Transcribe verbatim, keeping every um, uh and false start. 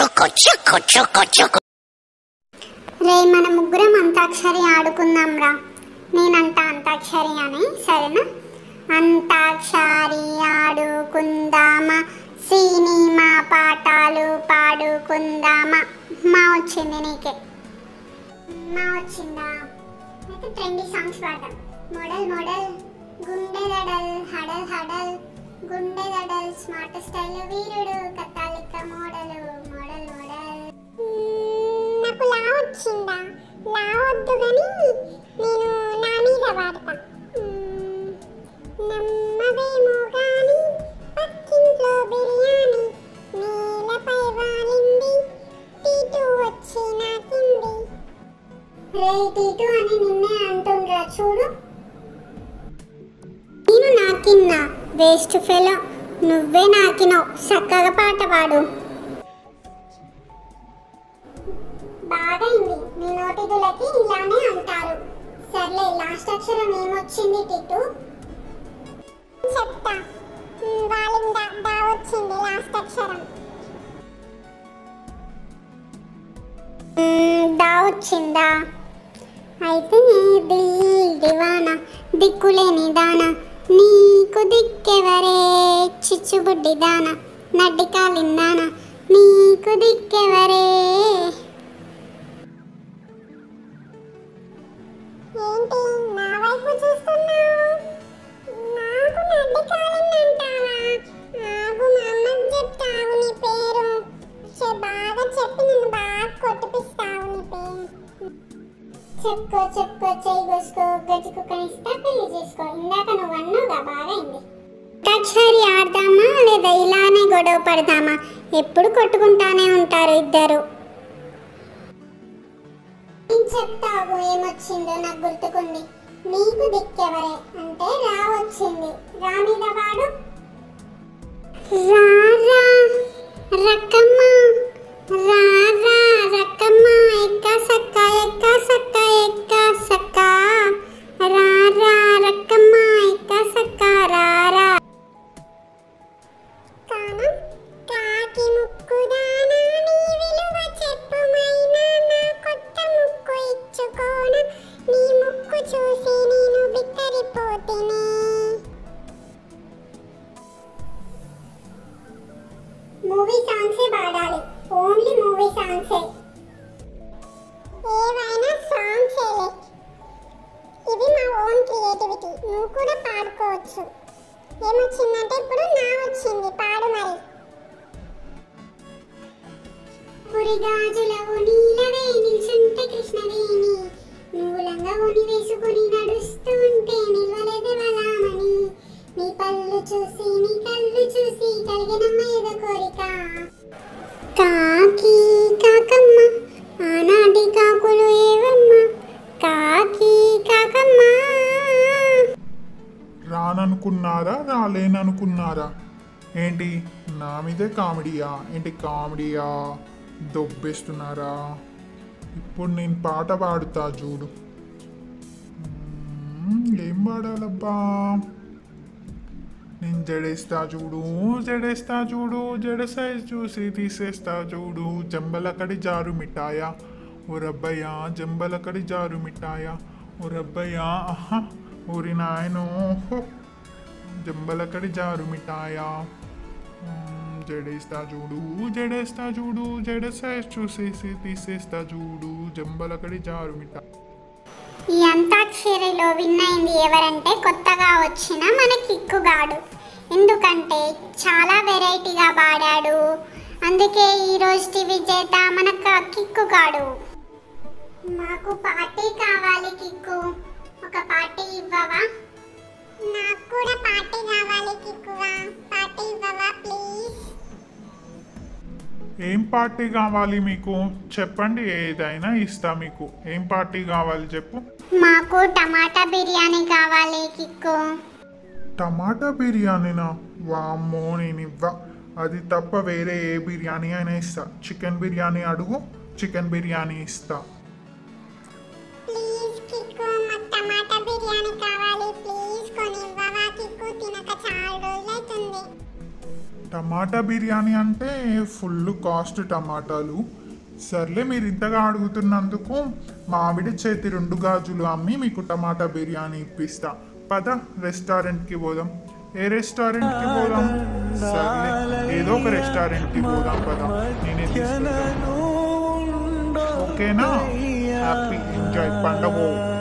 రే మన ముగ్గురం అంతాక్షరి ఆడుకుందాం రా. నేనంట అంతాక్షరి అని, సరేనా? అంతాక్షరి ఆడుకుందామా, సినిమా పాటలు పాడుకుందామా. మా వచ్చింది నీకే, మా వచ్చిందా? అయితే ట్రెండీ సాంగ్స్ పాడతాం. మోడల్ మోడల్ గుండె దడల్ హడల్ హడల్ గుండె దడల్ స్మార్ట్ స్టైల్ వీరుడు కట్టాలిక్క మోడల్ మోడల్ మోడల్. నాకు లా వచ్చిందా? లా వద్దు కానీ నేను నా మీద వాడతా. నమ్మవేమో కానీ పక్కింట్లో బిర్యానీ నేలపై వాలింది, టీటు వచ్చి నాకింది. రే టీటు అని నిన్నే అంటుండ్రా చూడు. నేను నాకిన్నా వేస్ట్ ఫెలో, నువ్వే నాకినావు. చక్కగా పాట పాడు. బాగైంది, నీ నోటిదులకి ఇలానే అంటారు. సర్లే, లాస్ట్ అక్షరం ఏమొచ్చింది టిట్టు? చెప్తా. వాలిందా దా వచ్చింది లాస్ట్ అక్షరం. దా వచ్చిందా? అయితే దిల్ దివానా దిక్కులేని దానా, నీకు దిక్కెవరే చిచ్చుబుడ్డి దానా, నడ్డి కాలిందానా నీకు దిక్కెవరే. ఏంటి నా వైపు చూస్తున్నావు? నాకు నడ్డి కాలిందంటావా? ఆగు, మా అమ్మకి చెప్తావు నీ పేరు. బాగా చెప్పి నన్ను బాగా కొట్టిపిస్తావు నీ పేరు. చెప్పుకో చెప్పుకో, చెయ్యి కోసుకో, గజ్జుకు కనిస్తా, పెళ్లి చేసుకో. ఇందాక నువ్వు అన్నావుగా, బాగైంది. అంతాక్షరి ఆడదామా లేదా ఇలానే గొడవ పడదామా? ఎప్పుడు కొట్టుకుంటానే ఉంటారు ఇద్దరు. చెప్తావు ఏమొచ్చిందో నాకు గుర్తుకుంది. నీకు దిక్కెవరే అంటే రా వచ్చింది. రా మీద వాడు. రా రా రక్కమ్మ, రా రా రక్కమ్మ, ఎక్క సక్క ఎక్క సక్క ఎక్క సక్క, రా రా రక్కమ్మ ఎక్క సక్క రా రా. కానా కాకి ముక్కుదానా, నీ విలువ చెప్పుమైనా నా కొత్త ముక్కు ఇచ్చుకోన, నీ ముక్కు చూసి నేను బిత్తరిపోతేనే. మూవీ సాంగ్సే పాడాలి, ఓన్లీ మూవీ సాంగ్సే. ఏవైనా సాంగ్సేలే, ఇది మా ఓన్ క్రియేటివిటీ. నువ్వు కూడా పాడుకోవచ్చు. ఏమొచ్చిందంటే ఇప్పుడు నా వచ్చింది, పాడు మరి. పురిగాజుల నీలవే నిల్చుంటే కృష్ణవేణి, నువ్వు లంగా ఓని వేసుకుని నడుస్తూ ఉంటే నిల్వలేదెవలామని, నీ పళ్ళు చూసి నీ కళ్ళు చూసి కలిగినమ్మ ఏదో కోరిక. కాకి కాకమ్మ ఆనాటి కాకులు ఏవమ్మ, కాకి కాకమ్మ. రాననుకున్నారా రాలేననుకున్నారా? ఏంటి నా మీదే కామెడీయా? ఏంటి కామెడీయా? దొబ్బేస్తున్నారా? ఇప్పుడు నేను పాట పాడుతా చూడు. ఏం పాడాలబ్బా? నేను జడేస్తా చూడు, జడేస్తా చూడు, జడ సైజ్ చూసి తీసేస్తా చూడు, జంబలకడి జారు మిఠాయా ఓ రబ్బయ్యా, జంబలకడి జారు మిఠాయా ఓ రబ్బయ్యా, ఆహా ఊరి నాయనో జంబలకడి జారు మిఠాయా. జడేస్తా చూడు, జడేస్తా చూడు, జడ సైజ్ చూసేసి తీసేస్తా చూడు, జంబలకడి జారు మిఠాయి. ఈ అంతాక్షరిలో విన్ అయింది ఎవరంటే కొత్తగా వచ్చిన మన కిక్కుగాడు. ఎందుకంటే చాలా వెరైటీగా పాడాడు, అందుకే ఈరోజు విజేత మన కిక్కుగాడు. మాకు పార్టీ కావాలి కిక్కు, ఒక పార్టీ ఇవ్వవా? నాకు కూడా పార్టీ కావాలి కిక్కుగా, పార్టీ ఇవ్వవా ప్లీజ్? ఏం పార్టీ కావాలి మీకు? చెప్పండి, ఏదైనా ఇస్తా మీకు. ఏం పార్టీ కావాలి చెప్పు. మాకు టమాటా బిర్యానీ కావాలి కిక్కు. టమాటా బిర్యానీనా? వామ్మో, నేను ఇవ్వ. అది తప్ప వేరే ఏ బిర్యానీ అయినా ఇస్తా. చికెన్ బిర్యానీ అడుగు, చికెన్ బిర్యానీ ఇస్తా. ప్లీజ్ కిక్కు, మాకు టమాటా బిర్యానీ కావాలి ప్లీజ్, కొని ఇవ్వవా కిక్కు? తినక చాలా రోజులైతుంది. టమాటా బిర్యానీ అంటే ఫుల్ కాస్ట్ టమాటాలు. సర్లే, మీరు ఇంతగా అడుగుతున్నందుకు మా ఆవిడ చేతి రెండు గాజులు అమ్మి మీకు టమాటా బిర్యానీ ఇప్పిస్తా. పద రెస్టారెంట్కి పోదాం. ఏ రెస్టారెంట్కి పోదాం? సర్లే, ఏదో ఒక రెస్టారెంట్కి పోదాం పద, నేనే తీసుకెళ్తాను. ఓకేనా? హ్యాపీ ఎంజాయ్ పండగ.